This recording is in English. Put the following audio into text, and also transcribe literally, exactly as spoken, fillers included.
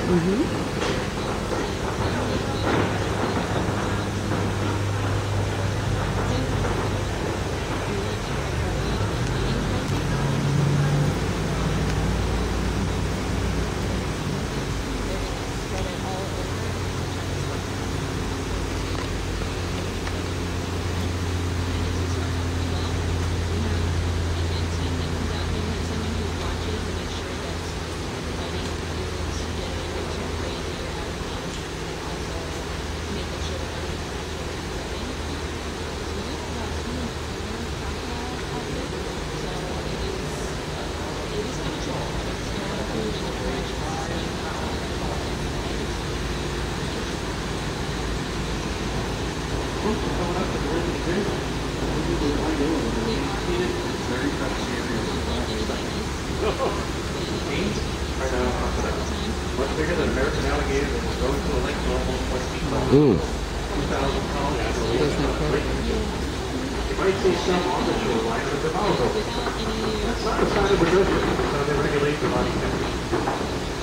Mm-hmm. Much bigger than American alligator that will go into the lake to almost twenty feet long. Mm. two thousand pound alligator. You might see some on the shoreline with the mouth open. That's not a sign of aggression. That's how they regulate the body temperature.